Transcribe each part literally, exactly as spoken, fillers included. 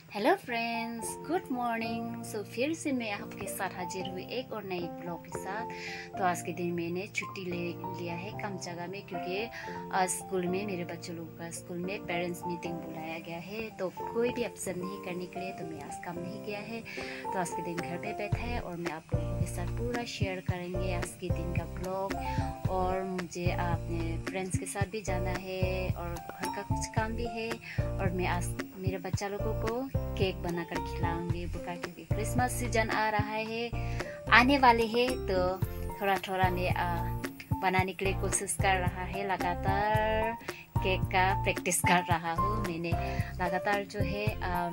Hello friends, good morning. So फिर से मैं आपके साथ हाजिर हुई एक और नई ब्लॉग के साथ। तो आज के दिन मैंने छुट्टी ले लिया है कम जगह में, क्योंकि आज स्कूल में मेरे बच्चों लोगों का स्कूल में पेरेंट्स मीटिंग बुलाया गया है। तो कोई भी अवसर नहीं करने के लिए तो मैं आज काम नहीं किया है। तो आज के दिन घर पे बैठा है और मैं आप लोगों के साथ पूरा शेयर करेंगे आज के दिन का ब्लॉग। और मुझे अपने फ्रेंड्स के साथ भी जाना है और घर का कुछ काम भी है। और मैं आज मेरे बच्चा लोगों को केक बनाकर खिलाऊंगी बुका, क्योंकि क्रिसमस सीजन आ रहा है, आने वाले है। तो थोड़ा थोड़ा मैं आ, बनाने के लिए कोशिश कर रहा है। लगातार केक का प्रैक्टिस कर रहा हूँ। मैंने लगातार जो है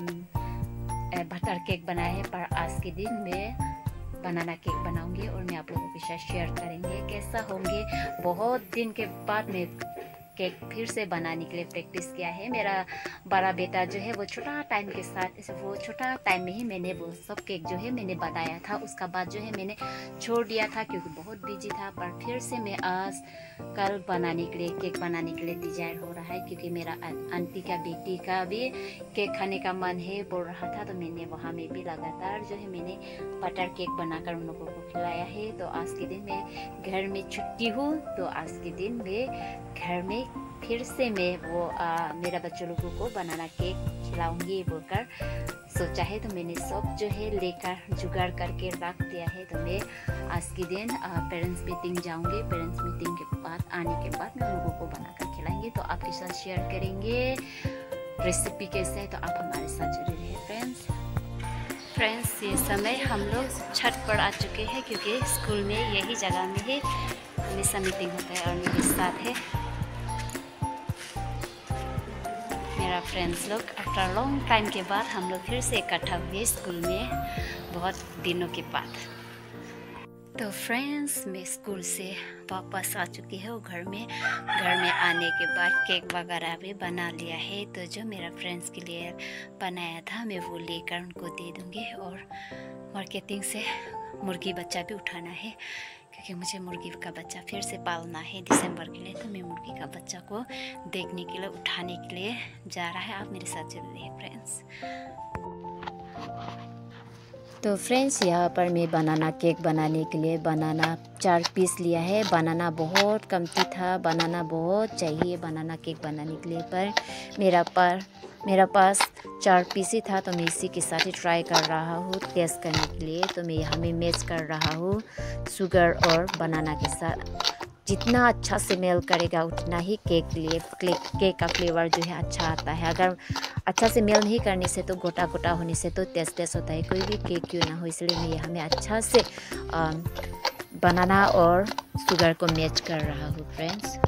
बटर केक बनाया है, पर आज के दिन में बनाना केक बनाऊंगी और मैं आप लोगों के साथ शेयर करेंगे कैसा होंगे। बहुत दिन के बाद मैं केक फिर से बनाने के लिए प्रैक्टिस किया है। मेरा बड़ा बेटा जो है वो छोटा टाइम के साथ वो छोटा टाइम में ही मैंने वो सब केक जो है मैंने बनाया था। उसका बाद जो है मैंने छोड़ दिया था क्योंकि बहुत बिजी था। पर फिर से मैं आज कल बनाने के लिए केक बनाने के लिए डिजायर हो रहा है, क्योंकि मेरा आंटी का बेटी का भी केक खाने का मन है बोल रहा था। तो मैंने वहाँ में भी लगातार जो है मैंने बटर केक बनाकर उन लोगों को खिलाया है। तो आज के दिन मैं घर में छुट्टी हूँ, तो आज के दिन मैं घर में फिर से मैं वो आ, मेरा बच्चों लोगों को बनाना केक खिलाऊंगी बोलकर सोचा है। तो मैंने सब जो है लेकर जुगाड़ करके रख दिया है। तो मैं आज के दिन पेरेंट्स मीटिंग जाऊंगी। पेरेंट्स मीटिंग के बाद आने के बाद मैं उन लोगों को बनाकर खिलाएंगे, तो आपके साथ शेयर करेंगे रेसिपी कैसे है। तो आप हमारे साथ जुड़े रहिए फ्रेंड्स। फ्रेंड्स, ये समय हम लोग छत पर आ चुके हैं, क्योंकि स्कूल में यही जगह में है हमेशा मीटिंग होता है। और मेरे साथ है मेरा फ्रेंड्स लोग। आफ्टर लॉन्ग टाइम के बाद हम लोग फिर से इकट्ठा हुए स्कूल में, बहुत दिनों के बाद। तो फ्रेंड्स, मैं स्कूल से वापस आ चुकी हूँ घर में। घर में आने के बाद केक वगैरह भी बना लिया है। तो जो मेरा फ्रेंड्स के लिए बनाया था मैं वो लेकर उनको दे दूँगी। और मार्केटिंग से मुर्गी बच्चा भी उठाना है, क्योंकि मुझे मुर्गी का बच्चा फिर से पालना है दिसंबर के लिए। तो मैं मुर्गी का बच्चा को देखने के लिए उठाने के लिए जा रहा है। आप मेरे साथ चल रहे हैं फ्रेंड्स। तो फ्रेंड्स, यहाँ पर मैं बनाना केक बनाने के लिए बनाना चार पीस लिया है। बनाना बहुत कमती था, बनाना बहुत चाहिए बनाना केक बनाने के लिए, पर मेरा पर मेरा पास चार पीस ही था। तो मैं इसी के साथ ही ट्राई कर रहा हूँ टेस्ट करने के लिए। तो मैं यहाँ में मैच कर रहा हूँ शुगर और बनाना के साथ। जितना अच्छा से मेल करेगा उतना ही केक के लिए केक का फ्लेवर जो है अच्छा आता है। अगर अच्छा से मेल नहीं करने से तो गोटा गोटा होने से तो टेस्टलेस होता है, कोई भी केक क्यों ना हो। इसलिए मैं यहाँ में अच्छा से आ, बनाना और शुगर को मैच कर रहा हूँ फ्रेंड्स।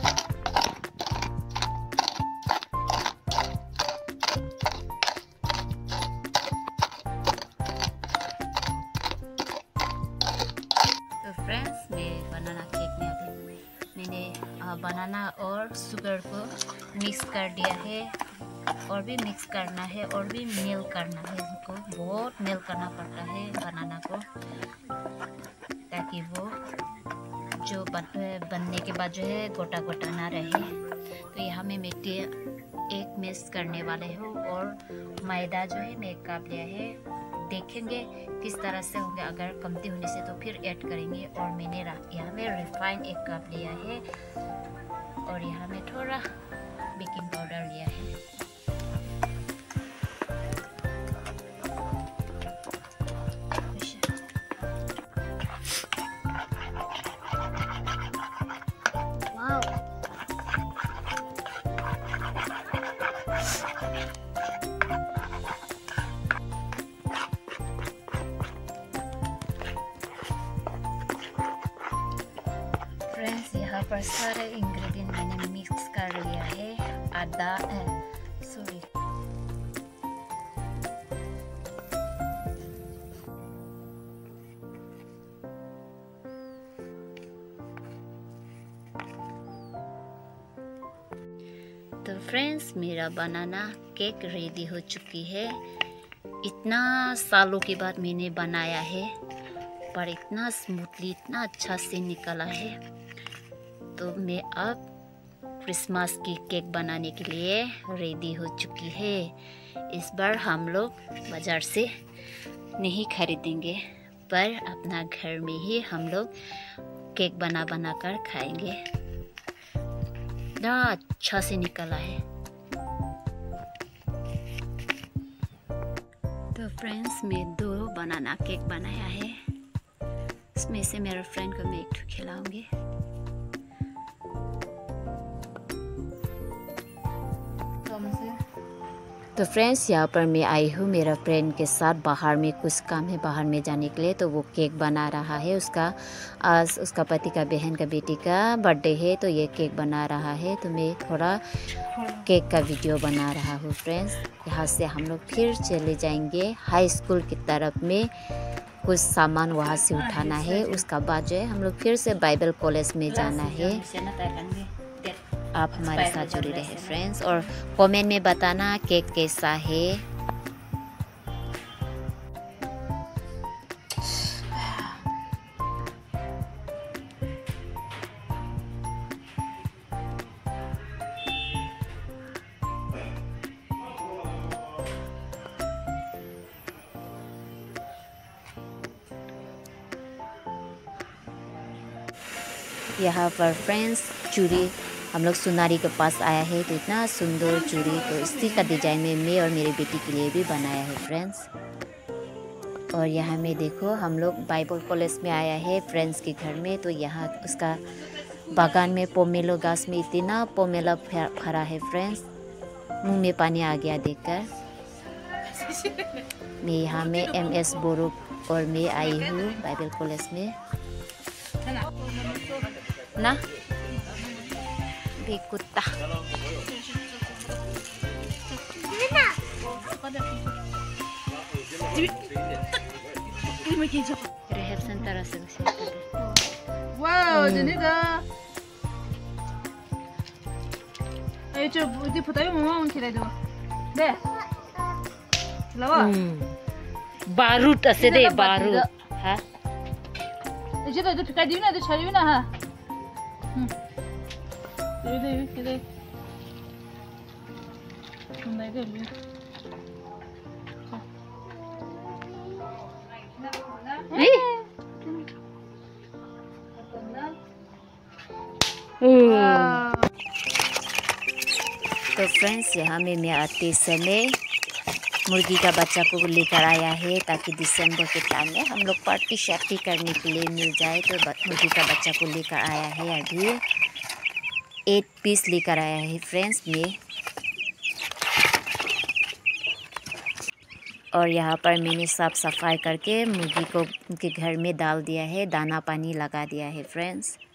तो फ्रेंड्स, मैं बनाना केक में अभी मैंने बनाना और शुगर को मिक्स कर दिया है, और भी मिक्स करना है और भी मेल करना है। इसको बहुत मेल करना पड़ता है बनाना को, ताकि वो जो बन, बनने के बाद जो है गोटा गोटा ना रहे। तो यहाँ में मिट्टी एक मिक्स करने वाले हो, और मैदा जो है मैं काट लिया है। देखेंगे किस तरह से होंगे, अगर कमती होने से तो फिर ऐड करेंगे। और मैंने यहाँ में रिफाइंड एक कप लिया है, और यहाँ में थोड़ा बेकिंग पाउडर लिया है। फ्रेंड्स, यहाँ पर सारे इंग्रेडिएंट मैंने मिक्स कर लिया है। आधा सॉरी तो फ्रेंड्स, मेरा बनाना केक रेडी हो चुकी है। इतना सालों के बाद मैंने बनाया है, पर इतना स्मूथली इतना अच्छा से निकला है। तो मैं अब क्रिसमस की केक बनाने के लिए रेडी हो चुकी है। इस बार हम लोग बाज़ार से नहीं खरीदेंगे, पर अपना घर में ही हम लोग केक बना बना कर खाएंगे। इतना अच्छा से निकला है। तो फ्रेंड्स, मैं दो बनाना केक बनाया है। इसमें से मेरे फ्रेंड को मैं एक ठो खिलाऊंगी। तो फ्रेंड्स, यहाँ पर मैं आई हूँ मेरा फ्रेंड के साथ। बाहर में कुछ काम है, बाहर में जाने के लिए, तो वो केक बना रहा है। उसका आज उसका पति का बहन का बेटी का बर्थडे है, तो ये केक बना रहा है। तो मैं थोड़ा केक का वीडियो बना रहा हूँ फ्रेंड्स। यहाँ से हम लोग फिर चले जाएंगे हाई स्कूल की तरफ में, कुछ सामान वहाँ से उठाना है। उसका बाद जो है हम लोग फिर से बाइबल कॉलेज में जाना है। आप हमारे साथ जुड़े रहे फ्रेंड्स, और कमेंट में बताना केक कैसा है। यहाँ पर फ्रेंड्स चूड़ी हम लोग सुनारी के पास आया है, तो इतना सुंदर चूड़ी, तो इसी का डिजाइन में मैं और मेरी बेटी के लिए भी बनाया है फ्रेंड्स। और यहाँ में देखो हम लोग बाइबल कॉलेज में आया है फ्रेंड्स के घर में। तो यहाँ उसका बागान में पोमेलो घास में इतना पोमेला फरा है फ्रेंड्स, मुंह में पानी आ गया देखकर। मैं यहाँ में एम एस बोरो और मैं आई हूँ बाइबल कॉलेज में ना। कुत्ता reception terasa wow jadi dah ayo coba di foto mau mau kira dulu deh lawa barut ase deh barut ha itu tuh itu kayak di mana itu cari mana ha ini ini ini mana itu ini तो friends, यहाँ में मैं आते समय मुर्गी का बच्चा को लेकर आया है, ताकि दिसंबर के टाइम में हम लोग पार्टी शार्टी करने के लिए मिल जाए। तो मुर्गी का बच्चा को लेकर आया है, अभी एट पीस लेकर आया है फ्रेंड्स में। और यहाँ पर मैंने साफ सफाई करके मुर्गी को उनके घर में डाल दिया है, दाना पानी लगा दिया है फ्रेंड्स।